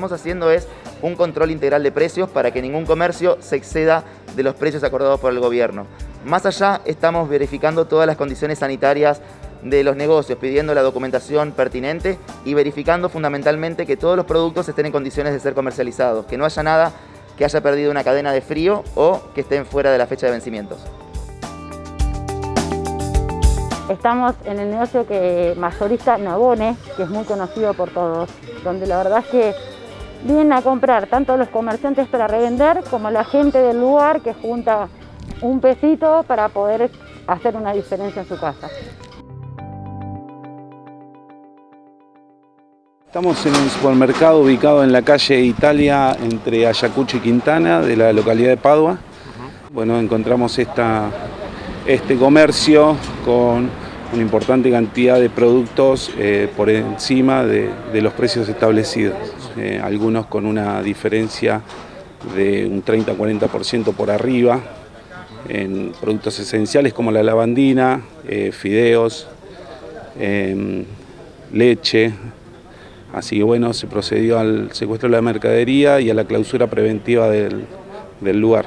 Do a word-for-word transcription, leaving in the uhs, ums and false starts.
estamos haciendo es un control integral de precios para que ningún comercio se exceda de los precios acordados por el gobierno. Más allá, estamos verificando todas las condiciones sanitarias de los negocios, pidiendo la documentación pertinente y verificando fundamentalmente que todos los productos estén en condiciones de ser comercializados, que no haya nada que haya perdido una cadena de frío o que estén fuera de la fecha de vencimientos. Estamos en el negocio que mayorista Navone, que es muy conocido por todos, donde la verdad es que vienen a comprar tanto los comerciantes para revender como la gente del lugar que junta un pesito para poder hacer una diferencia en su casa. Estamos en un supermercado ubicado en la calle Italia entre Ayacucho y Quintana, de la localidad de Padua. Bueno, encontramos esta, este comercio con una importante cantidad de productos eh, por encima de, de los precios establecidos. Eh, algunos con una diferencia de un treinta a cuarenta por ciento por arriba, en productos esenciales como la lavandina, eh, fideos, eh, leche. Así que bueno, se procedió al secuestro de la mercadería y a la clausura preventiva del, del lugar.